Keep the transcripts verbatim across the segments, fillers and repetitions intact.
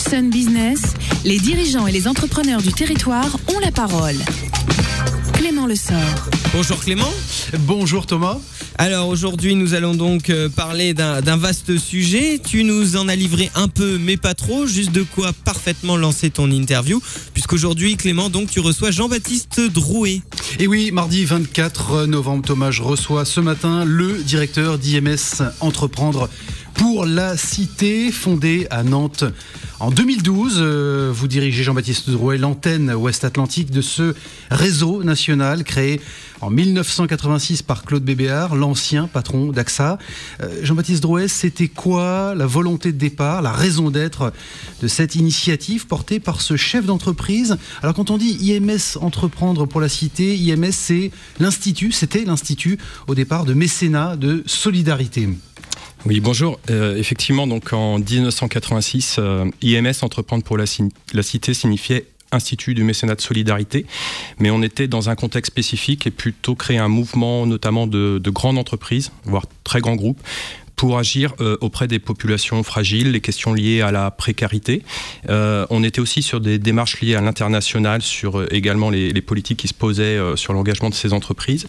Sun Business, les dirigeants et les entrepreneurs du territoire ont la parole. Clément Lessort. Bonjour Clément. Bonjour Thomas. Alors aujourd'hui nous allons donc parler d'un, d'un vaste sujet. Tu nous en as livré un peu mais pas trop, juste de quoi parfaitement lancer ton interview. Puisqu'aujourd'hui Clément, donc tu reçois Jean-Baptiste Drouet. Et oui, mardi vingt-quatre novembre, Thomas, je reçois ce matin le directeur d'I M S Entreprendre pour la Cité, fondée à Nantes en deux mille douze. Vous dirigez, Jean-Baptiste Drouet, l'antenne Ouest Atlantique de ce réseau national créé en mille neuf cent quatre-vingt-six par Claude Bébéar, l'ancien patron d'A X A. Jean-Baptiste Drouet, c'était quoi la volonté de départ, la raison d'être de cette initiative portée par ce chef d'entreprise? Alors quand on dit I M S Entreprendre pour la Cité, I M S c'est l'institut, c'était l'institut au départ de mécénat de solidarité. Oui, bonjour. Euh, effectivement, donc en dix-neuf cent quatre-vingt-six, euh, I M S Entreprendre pour la, la Cité signifiait Institut du mécénat de solidarité, mais on était dans un contexte spécifique et plutôt créer un mouvement notamment de, de grandes entreprises, voire très grands groupes, pour agir euh, auprès des populations fragiles, les questions liées à la précarité. Euh, on était aussi sur des démarches liées à l'international, sur euh, également les, les politiques qui se posaient euh, sur l'engagement de ces entreprises.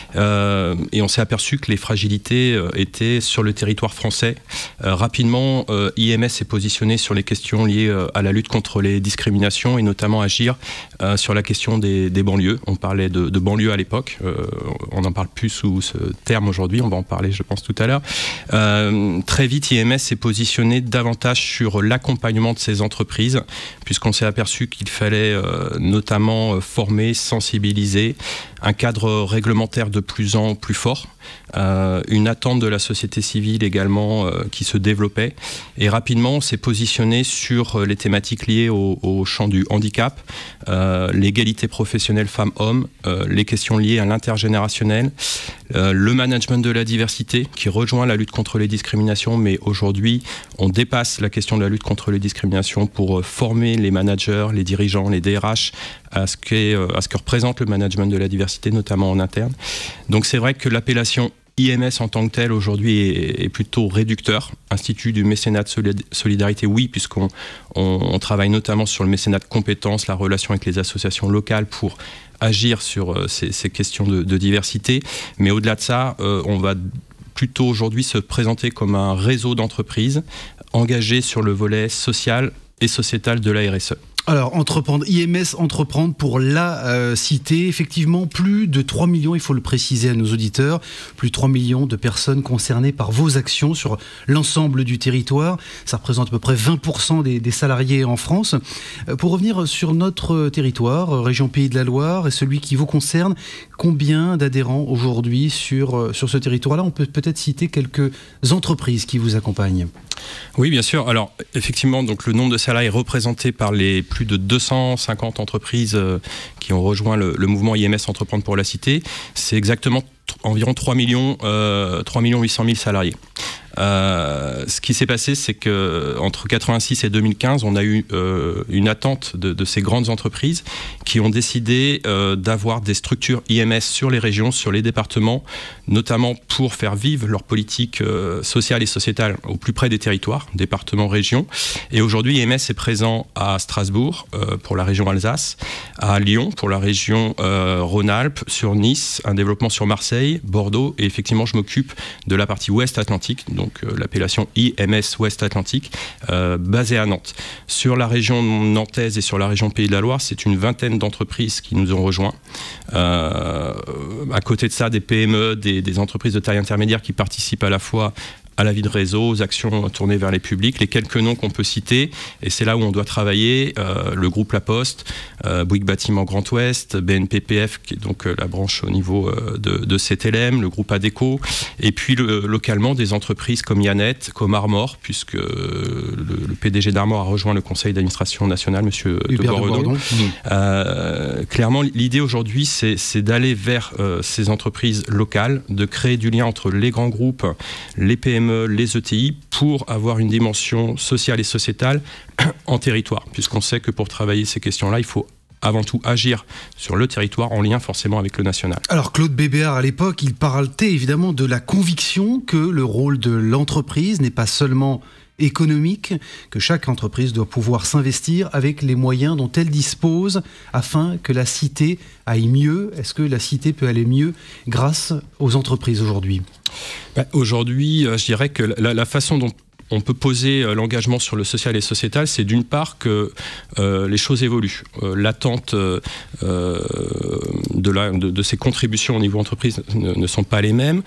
Euh, et on s'est aperçu que les fragilités euh, étaient sur le territoire français. Euh, rapidement, euh, I M S s'est positionné sur les questions liées euh, à la lutte contre les discriminations et notamment agir euh, sur la question des, des banlieues. On parlait de, de banlieue à l'époque. Euh, on n'en parle plus sous ce terme aujourd'hui. On va en parler, je pense, tout à l'heure. Euh, Euh, très vite, I M S s'est positionné davantage sur l'accompagnement de ces entreprises, puisqu'on s'est aperçu qu'il fallait euh, notamment former, sensibiliser, un cadre réglementaire de plus en plus fort, euh, une attente de la société civile également euh, qui se développait. Et rapidement, on s'est positionné sur les thématiques liées au, au champ du handicap, euh, l'égalité professionnelle femmes-hommes, euh, les questions liées à l'intergénérationnel, euh, le management de la diversité qui rejoint la lutte contre les discriminations, mais aujourd'hui, on dépasse la question de la lutte contre les discriminations pour former les managers, les dirigeants, les D R H à ce, qu'est, à ce que représente le management de la diversité, notamment en interne. Donc c'est vrai que l'appellation I M S en tant que telle aujourd'hui est, est plutôt réducteur. Institut du mécénat de solidarité, oui, puisqu'on on, on travaille notamment sur le mécénat de compétences, la relation avec les associations locales pour agir sur euh, ces, ces questions de, de diversité. Mais au-delà de ça, euh, on va plutôt aujourd'hui se présenter comme un réseau d'entreprises engagé sur le volet social et sociétal de la R S E. Alors, entreprendre, I M S Entreprendre pour la euh, Cité, effectivement, plus de trois millions, il faut le préciser à nos auditeurs, plus de trois millions de personnes concernées par vos actions sur l'ensemble du territoire. Ça représente à peu près vingt pour cent des, des salariés en France. Euh, pour revenir sur notre territoire, euh, région Pays de la Loire, et celui qui vous concerne, combien d'adhérents aujourd'hui sur, euh, sur ce territoire-là? On peut peut-être citer quelques entreprises qui vous accompagnent. Oui, bien sûr. Alors, effectivement, donc, le nombre de salariés représenté par les plus de deux cent cinquante entreprises euh, qui ont rejoint le, le mouvement I M S Entreprendre pour la Cité, c'est exactement t- environ trois millions huit cent mille salariés. Euh, ce qui s'est passé, c'est que entre quatre-vingt-six et deux mille quinze, on a eu euh, une attente de, de ces grandes entreprises qui ont décidé euh, d'avoir des structures I M S sur les régions, sur les départements, notamment pour faire vivre leur politique euh, sociale et sociétale au plus près des territoires, départements, régions. Et aujourd'hui, I M S est présent à Strasbourg euh, pour la région Alsace, à Lyon pour la région euh, Rhône-Alpes, sur Nice, un développement sur Marseille, Bordeaux, et effectivement, je m'occupe de la partie Ouest Atlantique, donc euh, l'appellation I M S Ouest Atlantique, euh, basée à Nantes. Sur la région nantaise et sur la région Pays de la Loire, c'est une vingtaine d'entreprises qui nous ont rejoints. Euh, à côté de ça, des P M E, des, des entreprises de taille intermédiaire qui participent à la fois à la vie de réseau, aux actions tournées vers les publics, les quelques noms qu'on peut citer, et c'est là où on doit travailler, euh, le groupe La Poste, euh, Bouygues Bâtiment Grand Ouest, B N P P F, qui est donc euh, la branche au niveau euh, de, de C T L M, le groupe Adéco, et puis le, localement des entreprises comme Yannette, comme Armor, puisque euh, le, le P D G d'Armor a rejoint le conseil d'administration national, monsieur de Boredon. Euh, clairement, l'idée aujourd'hui, c'est, c'est d'aller vers euh, ces entreprises locales, de créer du lien entre les grands groupes, les P M E, les E T I, pour avoir une dimension sociale et sociétale en territoire, puisqu'on sait que pour travailler ces questions-là, il faut avant tout agir sur le territoire en lien forcément avec le national. Alors Claude Bébéar, à l'époque, il parlait évidemment de la conviction que le rôle de l'entreprise n'est pas seulement économique que chaque entreprise doit pouvoir s'investir avec les moyens dont elle dispose afin que la cité aille mieux. Est-ce que la cité peut aller mieux grâce aux entreprises aujourd'hui ? Ben, aujourd'hui, je dirais que la, la façon dont on peut poser l'engagement sur le social et sociétal, c'est d'une part que euh, les choses évoluent. Euh, l'attente euh, de, la, de, de ces contributions au niveau entreprise ne, ne sont pas les mêmes.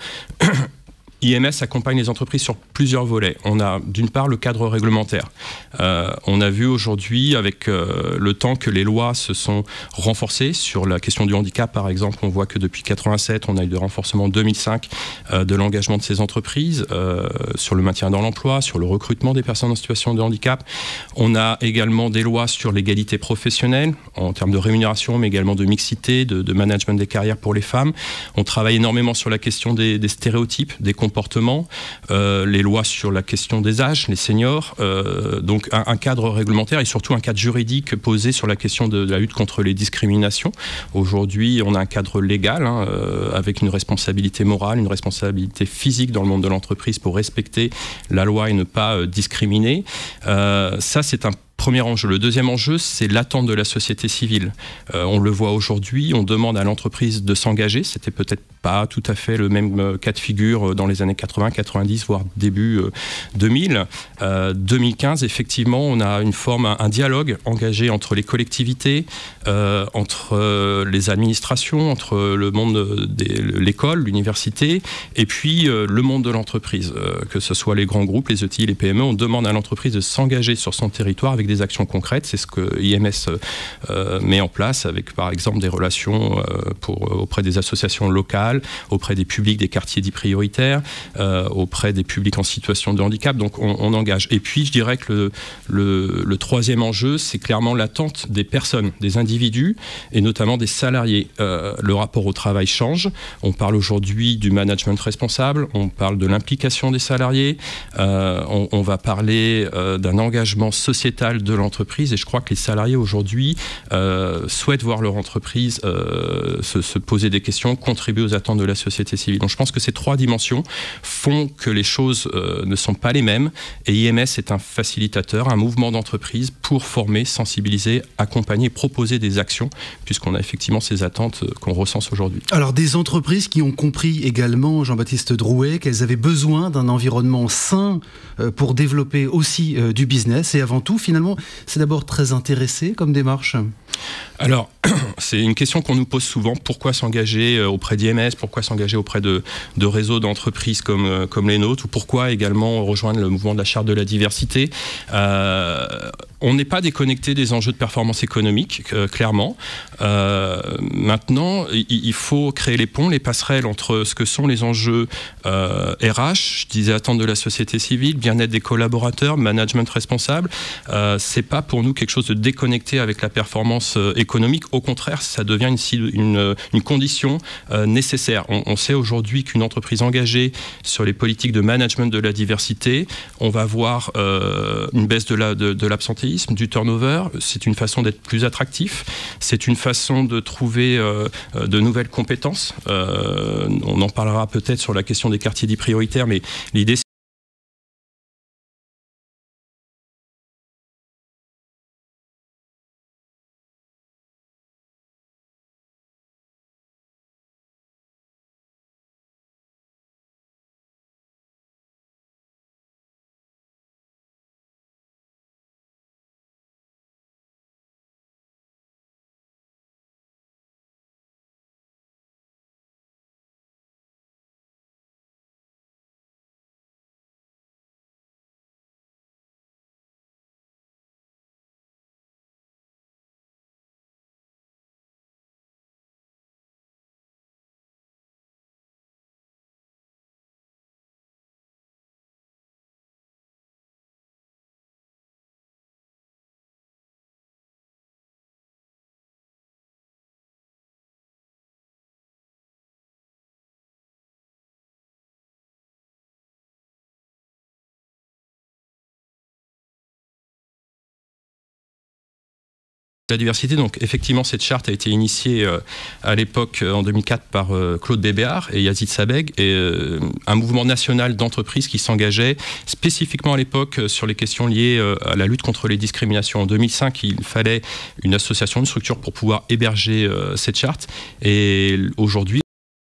I M S accompagne les entreprises sur plusieurs volets. On a d'une part le cadre réglementaire. Euh, on a vu aujourd'hui avec euh, le temps que les lois se sont renforcées sur la question du handicap par exemple. On voit que depuis quatre-vingt-sept, on a eu des renforcements en deux mille cinq euh, de l'engagement de ces entreprises euh, sur le maintien dans l'emploi, sur le recrutement des personnes en situation de handicap. On a également des lois sur l'égalité professionnelle en termes de rémunération mais également de mixité, de, de management des carrières pour les femmes. On travaille énormément sur la question des, des stéréotypes, des comportements, euh, les lois sur la question des âges, les seniors, euh, donc un, un cadre réglementaire et surtout un cadre juridique posé sur la question de, de la lutte contre les discriminations. Aujourd'hui, on a un cadre légal hein, euh, avec une responsabilité morale, une responsabilité physique dans le monde de l'entreprise pour respecter la loi et ne pas euh, discriminer. Euh, ça, c'est un premier enjeu. Le deuxième enjeu, c'est l'attente de la société civile. Euh, on le voit aujourd'hui, on demande à l'entreprise de s'engager. C'était peut-être pas tout à fait le même cas de figure dans les années quatre-vingts, quatre-vingt-dix, voire début euh, deux mille. Euh, deux mille quinze, effectivement, on a une forme, un, un dialogue engagé entre les collectivités, euh, entre euh, les administrations, entre le monde de l'école, l'université, et puis euh, le monde de l'entreprise. Euh, que ce soit les grands groupes, les E T I, les P M E, on demande à l'entreprise de s'engager sur son territoire avec des actions concrètes. C'est ce que I M S euh, met en place avec, par exemple, des relations euh, pour, auprès des associations locales, auprès des publics des quartiers dits prioritaires, euh, auprès des publics en situation de handicap. Donc, on, on engage. Et puis, je dirais que le, le, le troisième enjeu, c'est clairement l'attente des personnes, des individus, et notamment des salariés. Euh, le rapport au travail change. On parle aujourd'hui du management responsable, on parle de l'implication des salariés, euh, on, on va parler euh, d'un engagement sociétal de l'entreprise et je crois que les salariés aujourd'hui euh, souhaitent voir leur entreprise euh, se, se poser des questions, contribuer aux attentes de la société civile. Donc je pense que ces trois dimensions font que les choses euh, ne sont pas les mêmes et I M S est un facilitateur, un mouvement d'entreprise pour former, sensibiliser, accompagner, proposer des actions puisqu'on a effectivement ces attentes euh, qu'on recense aujourd'hui. Alors des entreprises qui ont compris également, Jean-Baptiste Drouet, qu'elles avaient besoin d'un environnement sain euh, pour développer aussi euh, du business et avant tout finalement c'est d'abord très intéressé comme démarche. Alors, c'est une question qu'on nous pose souvent. Pourquoi s'engager auprès d'I M S ? Pourquoi s'engager auprès de, de réseaux d'entreprises comme, comme les nôtres ? Ou pourquoi également rejoindre le mouvement de la charte de la diversité ? euh, On n'est pas déconnecté des enjeux de performance économique, euh, clairement. Euh, maintenant, il, il faut créer les ponts, les passerelles entre ce que sont les enjeux euh, R H, je disais attente de la société civile, bien-être des collaborateurs, management responsable. Euh, c'est pas pour nous quelque chose de déconnecté avec la performance euh, économique. Au contraire, ça devient une, une, une condition euh, nécessaire. On, on sait aujourd'hui qu'une entreprise engagée sur les politiques de management de la diversité, on va voir euh, une baisse de, la, de, de l'absentéisme, du turnover. C'est une façon d'être plus attractif. C'est une façon de trouver euh, de nouvelles compétences. Euh, on en parlera peut-être sur la question des quartiers dits prioritaires, mais l'idée, La diversité, donc effectivement, cette charte a été initiée euh, à l'époque, euh, en deux mille quatre, par euh, Claude Bébéar et Yazid Sabeg, et euh, un mouvement national d'entreprises qui s'engageait spécifiquement à l'époque euh, sur les questions liées euh, à la lutte contre les discriminations. En deux mille cinq, il fallait une association, une structure pour pouvoir héberger euh, cette charte, et aujourd'hui,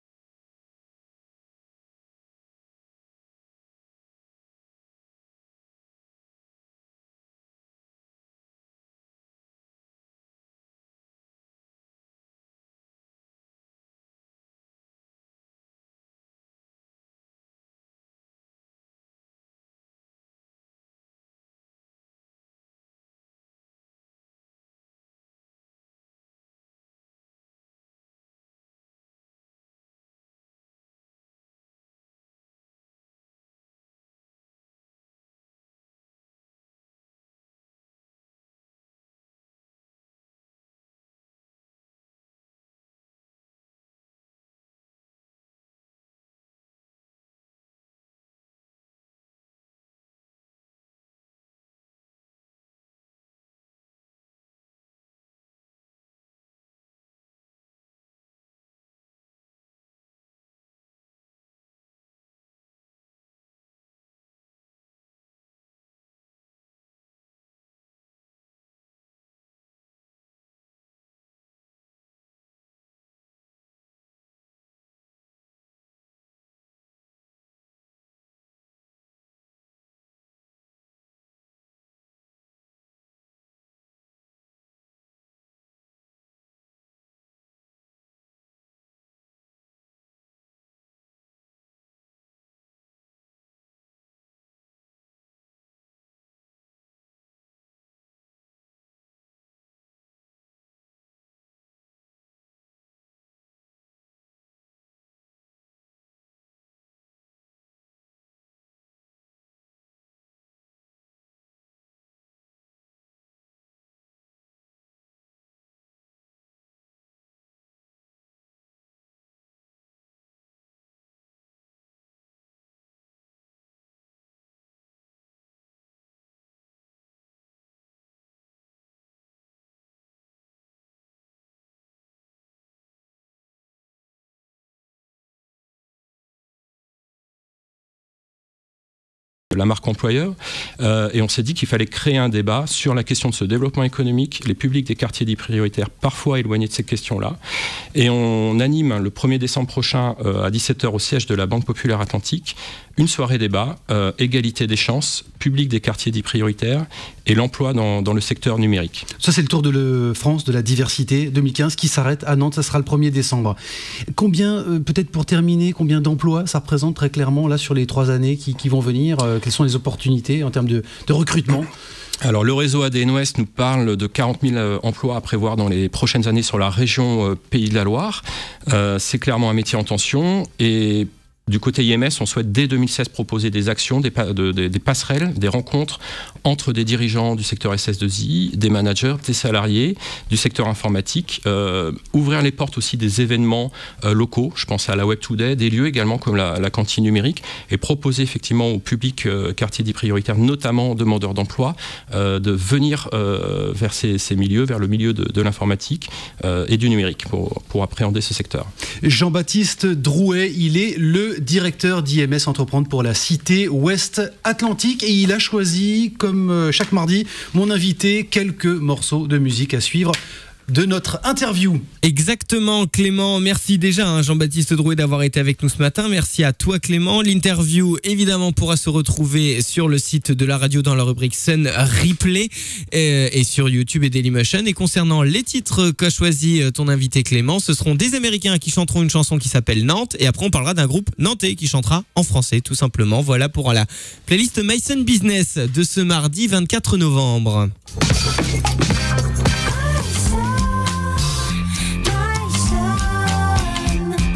la marque employeur, euh, et on s'est dit qu'il fallait créer un débat sur la question de ce développement économique, les publics des quartiers dits prioritaires parfois éloignés de ces questions-là. Et on anime le premier décembre prochain euh, à dix-sept heures au siège de la Banque Populaire Atlantique une soirée débat, euh, égalité des chances, public des quartiers dits prioritaires et l'emploi dans, dans le secteur numérique. Ça, c'est le Tour de le France de la diversité deux mille quinze qui s'arrête à Nantes, ça sera le premier décembre. Combien, euh, peut-être pour terminer, combien d'emplois ça représente très clairement là sur les trois années qui, qui vont venir euh, Quelles sont les opportunités en termes de, de recrutement ? Alors le réseau A D N Ouest nous parle de quarante mille emplois à prévoir dans les prochaines années sur la région euh, Pays de la Loire. Euh, c'est clairement un métier en tension, et du côté I M S, on souhaite dès deux mille seize proposer des actions, des, pa- de, de, des passerelles, des rencontres entre des dirigeants du secteur S S deux I, des managers, des salariés, du secteur informatique, euh, ouvrir les portes aussi des événements euh, locaux, je pense à la Web Today, des lieux également comme la, la cantine numérique, et proposer effectivement au public euh, quartier dit prioritaire, notamment demandeurs d'emploi, euh, de venir euh, vers ces, ces milieux, vers le milieu de, de l'informatique euh, et du numérique pour, pour appréhender ce secteur. Jean-Baptiste Drouet, il est le directeur d'I M S Entreprendre pour la Cité Ouest Atlantique, et il a choisi, comme chaque mardi, mon invité, quelques morceaux de musique à suivre de notre interview. Exactement, Clément. Merci déjà, hein, Jean-Baptiste Drouet, d'avoir été avec nous ce matin. Merci à toi, Clément. L'interview, évidemment, pourra se retrouver sur le site de la radio dans la rubrique Sun Replay euh, et sur YouTube et Dailymotion. Et concernant les titres qu'a choisi ton invité Clément, ce seront des Américains qui chanteront une chanson qui s'appelle Nantes, et après on parlera d'un groupe nantais qui chantera en français, tout simplement. Voilà pour la playlist Myson Business de ce mardi vingt-quatre novembre.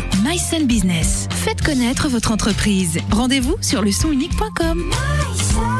Myson Business. Faites connaître votre entreprise. Rendez-vous sur le son unique point com.